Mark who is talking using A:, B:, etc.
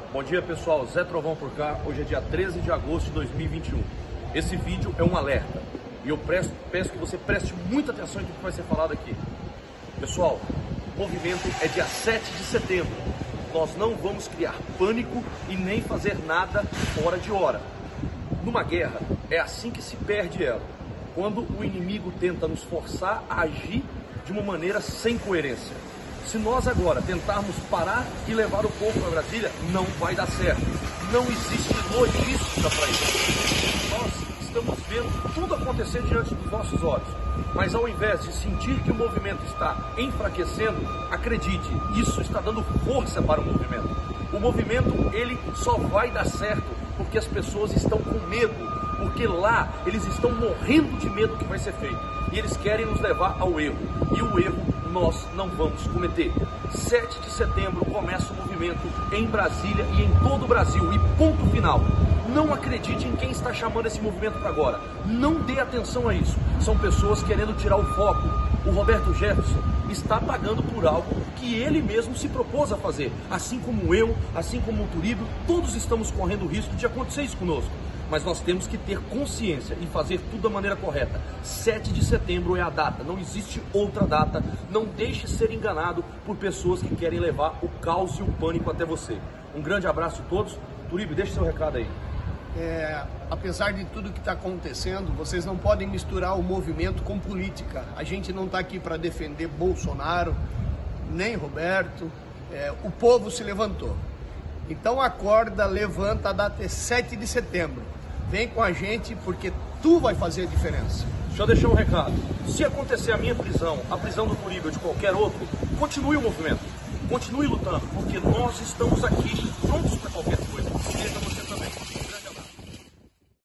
A: Bom dia pessoal, Zé Trovão por cá. Hoje é dia 13 de agosto de 2021. Esse vídeo é um alerta e eu peço que você preste muita atenção em tudo que vai ser falado aqui. Pessoal, o movimento é dia 7 de setembro. Nós não vamos criar pânico e nem fazer nada fora de hora. Numa guerra, é assim que se perde ela. Quando o inimigo tenta nos forçar a agir de uma maneira sem coerência. Se nós agora tentarmos parar e levar o povo para Brasília, não vai dar certo. Não existe logística para isso. Nós estamos vendo tudo acontecer diante dos nossos olhos. Mas ao invés de sentir que o movimento está enfraquecendo, acredite, isso está dando força para o movimento. O movimento, ele só vai dar certo porque as pessoas estão com medo. Porque lá eles estão morrendo de medo do que vai ser feito. E eles querem nos levar ao erro. E o erro nós não vamos cometer. 7 de setembro começa o movimento em Brasília e em todo o Brasil. E ponto final. Não acredite em quem está chamando esse movimento para agora. Não dê atenção a isso. São pessoas querendo tirar o foco. O Roberto Jefferson está pagando por algo que ele mesmo se propôs a fazer. Assim como eu, assim como o Turíbio, todos estamos correndo o risco de acontecer isso conosco. Mas nós temos que ter consciência e fazer tudo da maneira correta. 7 de setembro é a data, não existe outra data. Não deixe ser enganado por pessoas que querem levar o caos e o pânico até você. Um grande abraço a todos. Turíbio, deixe seu recado aí.
B: Apesar de tudo que está acontecendo, vocês não podem misturar o movimento com política. A gente não está aqui para defender Bolsonaro, nem Roberto. O povo se levantou. Então acorda, levanta, a data é 7 de setembro. Vem com a gente porque tu vai fazer a diferença.
A: Deixa eu deixar um recado. Se acontecer a minha prisão, a prisão do Turíbio ou de qualquer outro, continue o movimento. Continue lutando, porque nós estamos aqui prontos para qualquer